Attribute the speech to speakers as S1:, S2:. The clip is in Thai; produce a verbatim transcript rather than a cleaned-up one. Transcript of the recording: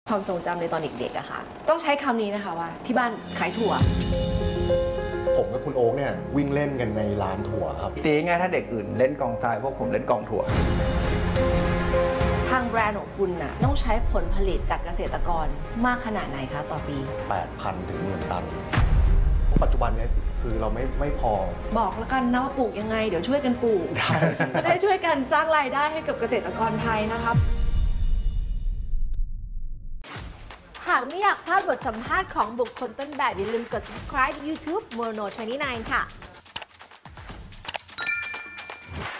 S1: ความทรงจำในตอนเด็กๆอะค่ะต้องใช้คำนี้นะคะว่าที่บ้านขายถั่ว
S2: ผมกับคุณโอ๊คเนี่ยวิ่งเล่นกันในร้านถั่วครับ
S3: ตีง่ายถ้าเด็กอื่นเล่นกองทรายพวกผมเล่นกองถั่ว
S1: ทางแบรนด์ของคุณน่ะต้องใช้ผลผลิตจากเกษตรกรมากขนาดไหนคะต่อปี
S2: แปดพัน ถึงหมื่นตันปัจจุบันเนี่ยคือเราไม่ไม่พอ
S1: บอกแล้วกันนะว่าปลูกยังไงเดี๋ยวช่วยกันปลูกจะได้ช่วยกันสร้างรายได้ให้กับเกษตรกรไทยนะครับ
S4: หากไม่อยากพลาดบทสัมภาษณ์ของบุคคลต้นแบบอย่าลืมกด subscribe YouTube Mono ยี่สิบเก้า ค่ะ